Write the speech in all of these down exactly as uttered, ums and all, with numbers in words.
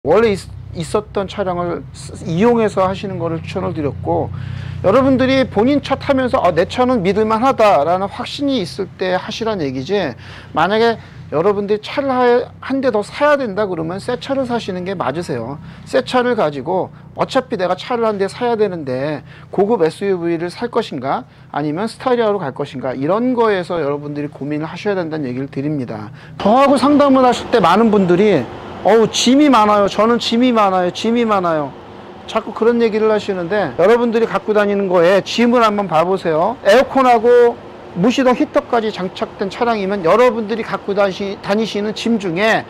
원래 있, 있었던 차량을 이용해서 하시는 것을 추천을 드렸고, 여러분들이 본인 차 타면서 아, 내 차는 믿을만하다라는 확신이 있을 때 하시란 얘기지, 만약에 여러분들이 차를 한 대 더 사야 된다 그러면 새 차를 사시는 게 맞으세요. 새 차를 가지고 어차피 내가 차를 한 대 사야 되는데 고급 에스유브이를 살 것인가 아니면 스타리아로 갈 것인가, 이런 거에서 여러분들이 고민을 하셔야 된다는 얘기를 드립니다. 저하고 상담을 하실 때 많은 분들이 어우 짐이 많아요, 저는 짐이 많아요, 짐이 많아요, 자꾸 그런 얘기를 하시는데, 여러분들이 갖고 다니는 거에 짐을 한번 봐보세요. 에어컨하고 무시동 히터까지 장착된 차량이면 여러분들이 갖고 다시, 다니시는 짐 중에,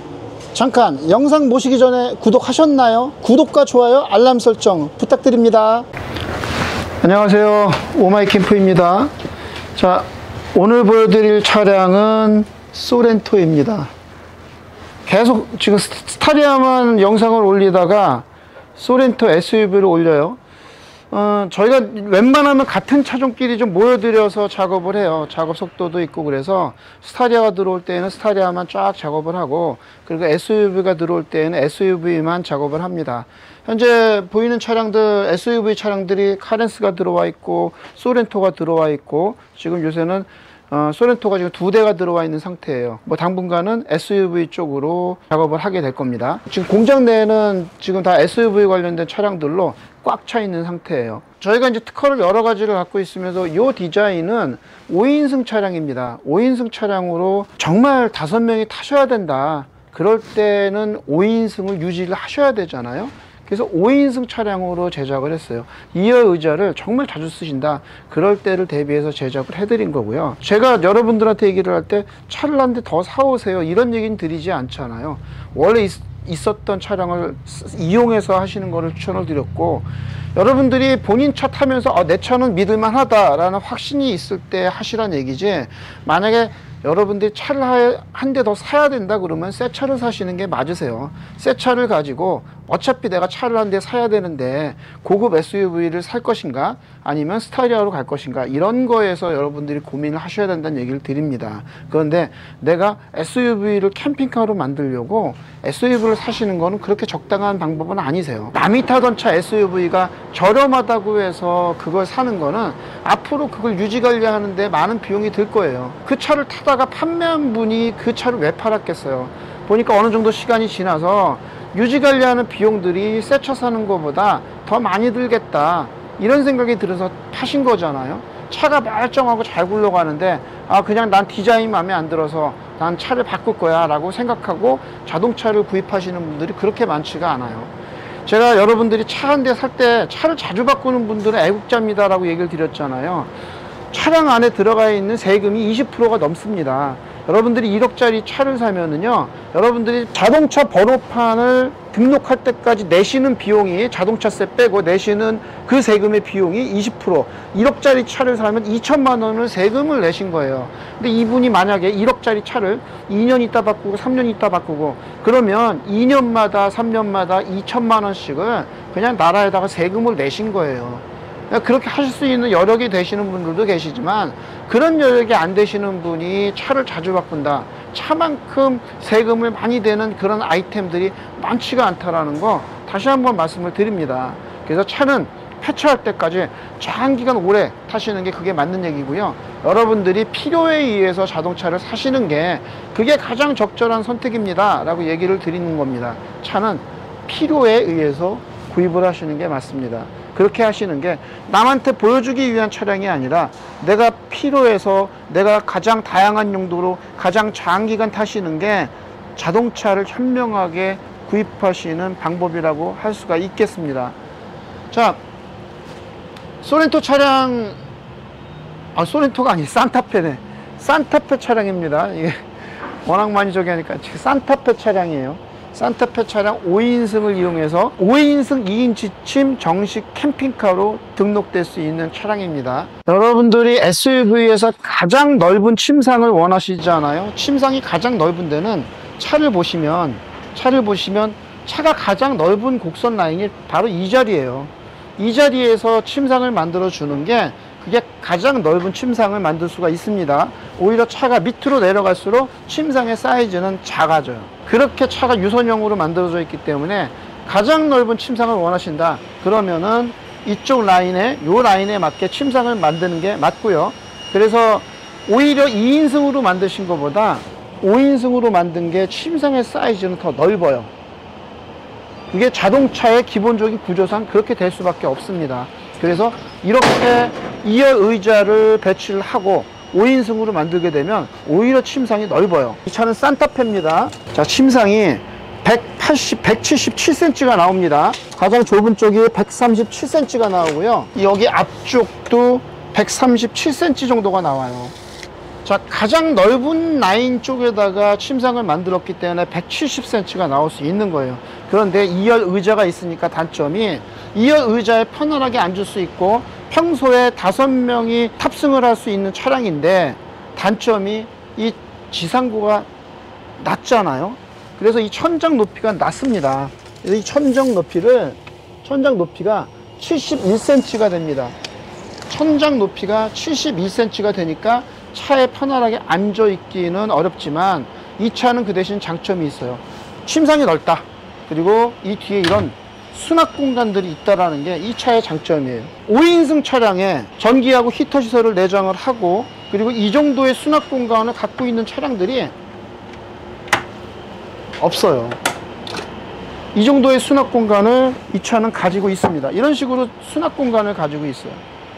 잠깐 영상 보시기 전에 구독하셨나요? 구독과 좋아요, 알람 설정 부탁드립니다. 안녕하세요, 오마이캠프입니다. 자, 오늘 보여드릴 차량은 소렌토입니다. 계속 지금 스타리아만 영상을 올리다가 소렌토 에스유브이를 올려요. 어, 저희가 웬만하면 같은 차종끼리 좀 모여들여서 작업을 해요. 작업 속도도 있고. 그래서 스타리아가 들어올 때에는 스타리아만 쫙 작업을 하고, 그리고 에스유브이가 들어올 때에는 에스유브이만 작업을 합니다. 현재 보이는 차량들, 에스유브이 차량들이 카렌스가 들어와 있고 소렌토가 들어와 있고, 지금 요새는 어, 소렌토가 지금 두 대가 들어와 있는 상태예요. 뭐 당분간은 에스유브이 쪽으로 작업을 하게 될 겁니다. 지금 공장 내에는 지금 다 에스유브이 관련된 차량들로 꽉 차 있는 상태예요. 저희가 이제 특허를 여러 가지를 갖고 있으면서 이 디자인은 오 인승 차량입니다. 오 인승 차량으로 정말 다섯 명이 타셔야 된다, 그럴 때는 오 인승을 유지를 하셔야 되잖아요. 그래서 오 인승 차량으로 제작을 했어요. 이어 의자를 정말 자주 쓰신다, 그럴 때를 대비해서 제작을 해드린 거고요. 제가 여러분들한테 얘기를 할 때 차를 한 대 더 사오세요, 이런 얘기는 드리지 않잖아요. 원래 있, 있었던 차량을 이용해서 하시는 것을 추천을 드렸고, 여러분들이 본인 차 타면서 아, 내 차는 믿을만하다라는 확신이 있을 때 하시란 얘기지, 만약에 여러분들이 차를 한 대 더 사야 된다 그러면 새 차를 사시는 게 맞으세요. 새 차를 가지고 어차피 내가 차를 한 대 사야 되는데 고급 에스유브이를 살 것인가 아니면 스타리아로 갈 것인가, 이런 거에서 여러분들이 고민을 하셔야 된다는 얘기를 드립니다. 그런데 내가 에스유브이를 캠핑카로 만들려고 에스유브이를 사시는 거는 그렇게 적당한 방법은 아니세요. 남이 타던 차 에스유브이가 저렴하다고 해서 그걸 사는 거는 앞으로 그걸 유지 관리하는데 많은 비용이 들 거예요. 그 차를 타다가 판매한 분이 그 차를 왜 팔았겠어요. 보니까 어느 정도 시간이 지나서 유지 관리하는 비용들이 새 차 사는 것보다 더 많이 들겠다, 이런 생각이 들어서 파신 거잖아요. 차가 멀쩡하고 잘 굴러가는데 아 그냥 난 디자인이 마음에 안 들어서 난 차를 바꿀 거야 라고 생각하고 자동차를 구입하시는 분들이 그렇게 많지가 않아요. 제가 여러분들이 차 한 대 살 때 차를 자주 바꾸는 분들은 애국자입니다 라고 얘기를 드렸잖아요. 차량 안에 들어가 있는 세금이 이십 퍼센트가 넘습니다. 여러분들이 일억짜리 차를 사면은요, 여러분들이 자동차 번호판을 등록할 때까지 내시는 비용이, 자동차세 빼고 내시는 그 세금의 비용이 이십 퍼센트, 일억짜리 차를 사면 이천만 원을 세금을 내신 거예요. 근데 이분이 만약에 일억짜리 차를 이 년 있다 바꾸고 삼 년 있다 바꾸고 그러면 이 년마다 삼 년마다 이천만 원씩을 그냥 나라에다가 세금을 내신 거예요. 그렇게 하실 수 있는 여력이 되시는 분들도 계시지만, 그런 여력이 안 되시는 분이 차를 자주 바꾼다, 차만큼 세금을 많이 내는 그런 아이템들이 많지가 않다라는 거 다시 한번 말씀을 드립니다. 그래서 차는 폐차할 때까지 장기간 오래 타시는 게 그게 맞는 얘기고요. 여러분들이 필요에 의해서 자동차를 사시는 게 그게 가장 적절한 선택입니다 라고 얘기를 드리는 겁니다. 차는 필요에 의해서 구입을 하시는 게 맞습니다. 그렇게 하시는 게 남한테 보여주기 위한 차량이 아니라 내가 필요해서 내가 가장 다양한 용도로 가장 장기간 타시는 게 자동차를 현명하게 구입하시는 방법이라고 할 수가 있겠습니다. 자, 소렌토 차량, 아 소렌토가 아니 산타페네, 산타페 차량입니다. 이게 워낙 많이 저기 하니까 산타페 차량이에요. 산타페 차량 오 인승을 이용해서 오 인승 이 인치 침 정식 캠핑카로 등록될 수 있는 차량입니다. 여러분들이 에스유브이에서 가장 넓은 침상을 원하시잖아요. 침상이 가장 넓은 데는 차를 보시면 차를 보시면 차가 가장 넓은 곡선 라인이 바로 이 자리예요. 이 자리에서 침상을 만들어 주는 게 그게 가장 넓은 침상을 만들 수가 있습니다. 오히려 차가 밑으로 내려갈수록 침상의 사이즈는 작아져요. 그렇게 차가 유선형으로 만들어져 있기 때문에 가장 넓은 침상을 원하신다 그러면은 이쪽 라인에 요 라인에 맞게 침상을 만드는 게 맞고요. 그래서 오히려 이 인승으로 만드신 것보다 오 인승으로 만든 게 침상의 사이즈는 더 넓어요. 이게 자동차의 기본적인 구조상 그렇게 될 수밖에 없습니다. 그래서 이렇게 이 열 의자를 배치를 하고 오 인승으로 만들게 되면 오히려 침상이 넓어요. 이 차는 산타페입니다. 자, 침상이 백팔십, 백칠십칠 센티미터가 나옵니다. 가장 좁은 쪽이 백삼십칠 센티미터가 나오고요. 여기 앞쪽도 백삼십칠 센티미터 정도가 나와요. 자, 가장 넓은 라인 쪽에다가 침상을 만들었기 때문에 백칠십 센티미터가 나올 수 있는 거예요. 그런데 이 열 의자가 있으니까 단점이 이 열 의자에 편안하게 앉을 수 있고 평소에 다섯 명이 탑승을 할 수 있는 차량인데 단점이 이 지상고가 낮잖아요. 그래서 이 천장 높이가 낮습니다. 그래서 이 천장 높이를 천장 높이가 칠십일 센티미터가 됩니다. 천장 높이가 칠십일 센티미터가 되니까 차에 편안하게 앉아 있기는 어렵지만 이 차는 그 대신 장점이 있어요. 침상이 넓다. 그리고 이 뒤에 이런 수납 공간들이 있다라는 게 이 차의 장점이에요. 오 인승 차량에 전기하고 히터 시설을 내장을 하고 그리고 이 정도의 수납 공간을 갖고 있는 차량들이 없어요. 이 정도의 수납 공간을 이 차는 가지고 있습니다. 이런 식으로 수납 공간을 가지고 있어요.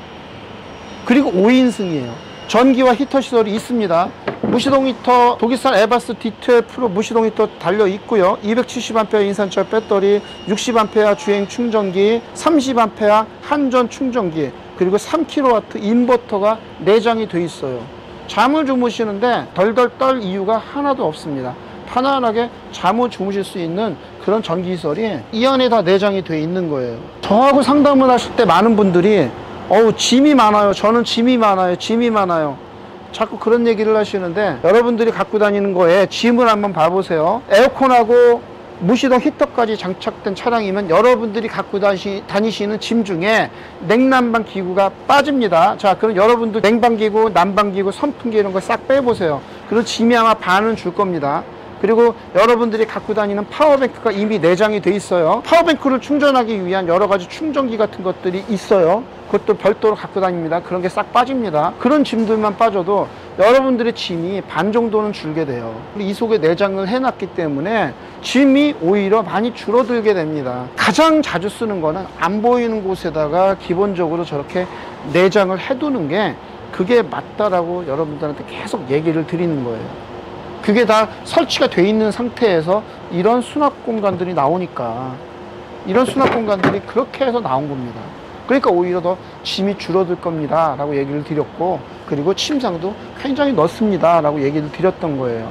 그리고 오 인승이에요. 전기와 히터 시설이 있습니다. 무시동 히터, 독일산 에바스 디 십이 프로 무시동 히터 달려 있고요. 이백칠십 암페어 인산철 배터리, 육십 암페어 주행 충전기, 삼십 암페어 한전 충전기, 그리고 삼 킬로와트 인버터가 내장이 돼 있어요. 잠을 주무시는데 덜덜 떨 이유가 하나도 없습니다. 편안하게 잠을 주무실 수 있는 그런 전기시설이 이 안에 다 내장이 돼 있는 거예요. 저하고 상담을 하실 때 많은 분들이 어우 짐이 많아요. 저는 짐이 많아요. 짐이 많아요. 자꾸 그런 얘기를 하시는데 여러분들이 갖고 다니는 거에 짐을 한번 봐보세요. 에어컨하고 무시동 히터까지 장착된 차량이면 여러분들이 갖고 다시, 다니시는 짐 중에 냉난방 기구가 빠집니다. 자, 그럼 여러분들 냉방기구, 난방기구, 선풍기 이런 거 싹 빼보세요. 그럼 짐이 아마 반은 줄 겁니다. 그리고 여러분들이 갖고 다니는 파워뱅크가 이미 내장이 돼 있어요. 파워뱅크를 충전하기 위한 여러 가지 충전기 같은 것들이 있어요. 그것도 별도로 갖고 다닙니다. 그런 게 싹 빠집니다. 그런 짐들만 빠져도 여러분들의 짐이 반 정도는 줄게 돼요. 이 속에 내장을 해놨기 때문에 짐이 오히려 많이 줄어들게 됩니다. 가장 자주 쓰는 거는 안 보이는 곳에다가 기본적으로 저렇게 내장을 해두는 게 그게 맞다라고 여러분들한테 계속 얘기를 드리는 거예요. 그게 다 설치가 돼 있는 상태에서 이런 수납 공간들이 나오니까 이런 수납 공간들이 그렇게 해서 나온 겁니다. 그러니까 오히려 더 짐이 줄어들 겁니다 라고 얘기를 드렸고, 그리고 침상도 굉장히 넓습니다 라고 얘기를 드렸던 거예요.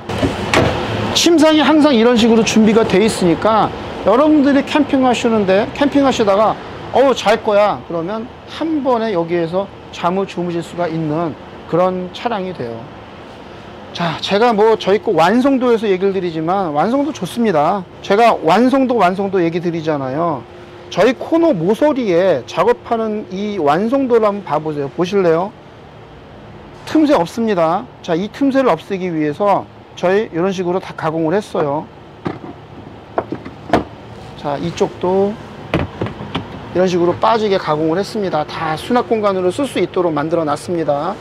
침상이 항상 이런 식으로 준비가 돼 있으니까 여러분들이 캠핑 하시는데 캠핑 하시다가 어우 잘 거야 그러면 한 번에 여기에서 잠을 주무실 수가 있는 그런 차량이 돼요. 자, 제가 뭐 저희 거 완성도에서 얘기를 드리지만 완성도 좋습니다. 제가 완성도 완성도 얘기 드리잖아요. 저희 코너 모서리에 작업하는 이 완성도를 한번 봐보세요. 보실래요? 틈새 없습니다. 자, 이 틈새를 없애기 위해서 저희 이런 식으로 다 가공을 했어요. 자, 이쪽도 이런 식으로 빠지게 가공을 했습니다. 다 수납 공간으로 쓸 수 있도록 만들어 놨습니다.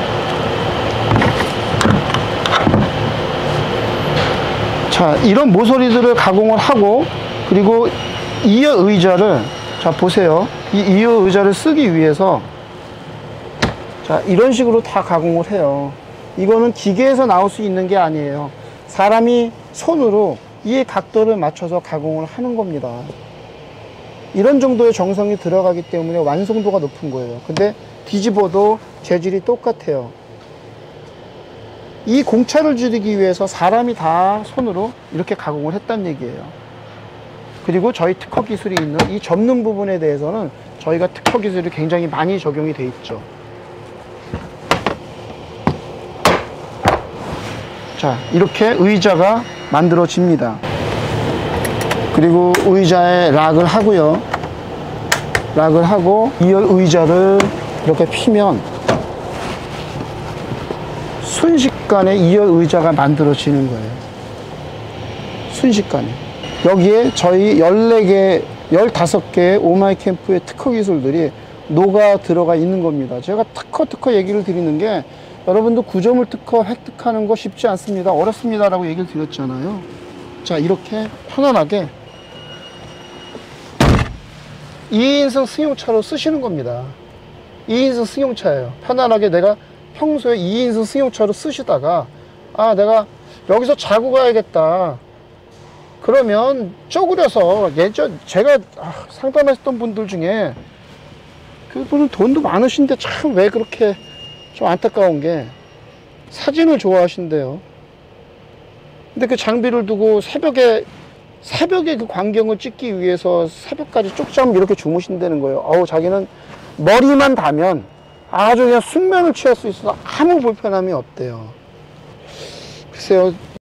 자, 이런 모서리들을 가공을 하고, 그리고 이어 의자를, 자 보세요, 이 이어 의자를 쓰기 위해서 자 이런 식으로 다 가공을 해요. 이거는 기계에서 나올 수 있는 게 아니에요. 사람이 손으로 이 각도를 맞춰서 가공을 하는 겁니다. 이런 정도의 정성이 들어가기 때문에 완성도가 높은 거예요. 근데 뒤집어도 재질이 똑같아요. 이 공차를 줄이기 위해서 사람이 다 손으로 이렇게 가공을 했다는 얘기예요. 그리고 저희 특허 기술이 있는 이 접는 부분에 대해서는 저희가 특허 기술이 굉장히 많이 적용이 돼 있죠. 자, 이렇게 의자가 만들어집니다. 그리고 의자에 락을 하고요. 락을 하고 이열 의자를 이렇게 피면 순식간에 이 열 의자가 만들어지는 거예요. 순식간에. 여기에 저희 열네 개, 열다섯 개의 오마이캠프의 특허 기술들이 녹아 들어가 있는 겁니다. 제가 특허 특허 얘기를 드리는 게, 여러분도 구조물 특허 획득하는 거 쉽지 않습니다. 어렵습니다 라고 얘기를 드렸잖아요. 자, 이렇게 편안하게 이 인승 승용차로 쓰시는 겁니다. 이 인승 승용차예요. 편안하게 내가 평소에 이 인승 승용차로 쓰시다가, 아, 내가 여기서 자고 가야겠다. 그러면 쪼그려서, 예전 제가 상담했던 분들 중에 그분은 돈도 많으신데 참 왜 그렇게 좀 안타까운 게, 사진을 좋아하신대요. 근데 그 장비를 두고 새벽에 새벽에 그 광경을 찍기 위해서 새벽까지 쪽잠 이렇게 주무신다는 거예요. 어우, 자기는 머리만 다면 아주 그냥 숙면을 취할 수 있어서 아무 불편함이 없대요. 글쎄요,